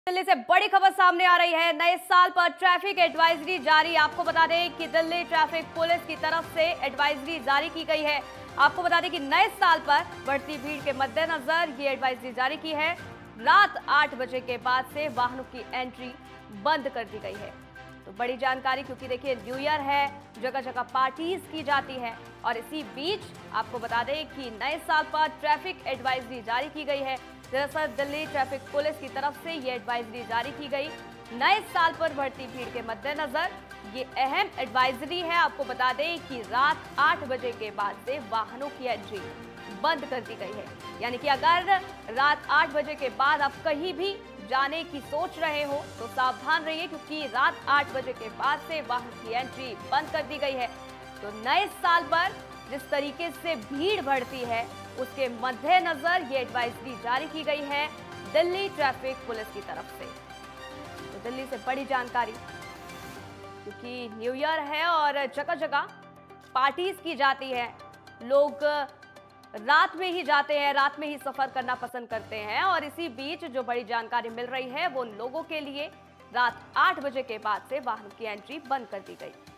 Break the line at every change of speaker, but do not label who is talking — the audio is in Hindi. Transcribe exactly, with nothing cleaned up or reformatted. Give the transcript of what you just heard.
दिल्ली से बड़ी खबर सामने आ रही है। नए साल पर ट्रैफिक एडवाइजरी जारी। आपको बता दें कि दिल्ली ट्रैफिक पुलिस की तरफ से एडवाइजरी जारी की गई है। आपको बता दें कि नए साल पर बढ़ती भीड़ के मद्देनजर ये एडवाइजरी जारी की है। रात आठ बजे के बाद से वाहनों की एंट्री बंद कर दी गई है। तो बड़ी जानकारी, क्योंकि देखिए न्यू ईयर है, जगह जगह पार्टीज की जाती है और इसी बीच आपको बता दें कि नए साल पर ट्रैफिक एडवाइजरी जारी की गई है। दरअसल दिल्ली ट्रैफिक पुलिस की तरफ से ये एडवाइजरी जारी की गई। नए साल पर बढ़ती भीड़ के मद्देनजर ये अहम एडवाइजरी है। आपको बता दें कि रात आठ बजे के बाद से वाहनों की एंट्री बंद कर दी गई है। यानी कि अगर रात आठ बजे के बाद आप कहीं भी जाने की सोच रहे हो तो सावधान रहिए, क्योंकि रात आठ बजे के बाद से वाहन की एंट्री बंद कर दी गई है। तो नए साल पर जिस तरीके से भीड़ बढ़ती है उसके मद्देनजर ये एडवाइजरी जारी की गई है दिल्ली ट्रैफिक पुलिस की तरफ से। तो दिल्ली से बड़ी जानकारी, क्योंकि न्यू ईयर है और जगह जगह पार्टीज की जाती है, लोग रात में ही जाते हैं, रात में ही सफर करना पसंद करते हैं और इसी बीच जो बड़ी जानकारी मिल रही है वो लोगों के लिए रात आठ बजे के बाद से वाहन की एंट्री बंद कर दी गई।